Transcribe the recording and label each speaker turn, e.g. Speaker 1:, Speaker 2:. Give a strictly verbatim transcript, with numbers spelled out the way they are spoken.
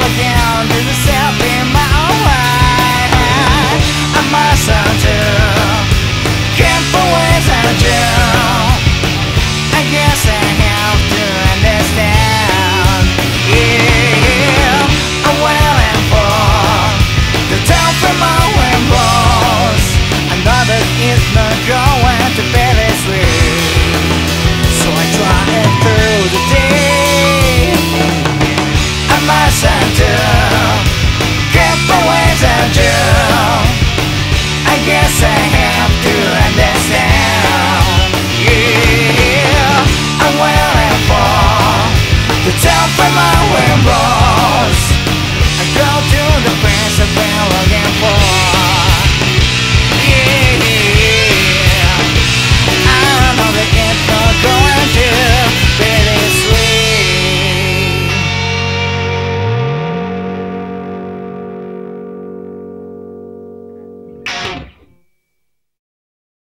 Speaker 1: down to the south in my own way. I mustn't do, careful ways I do. I guess I have to understand. Yeah, I'm well informed. The town from my wind blows. I know that it's not going to be this way, so I try it through the day. I mustn't do, careful ways I do. I guess I have to understand. Yeah, I'm well informed. The town from my